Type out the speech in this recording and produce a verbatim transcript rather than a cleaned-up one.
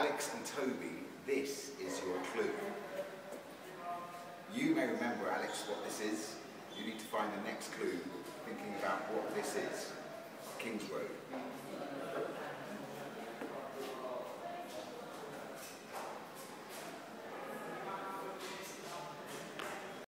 Alex and Toby, this is your clue. You may remember, Alex, what this is. You need to find the next clue thinking about what this is. Kings Road.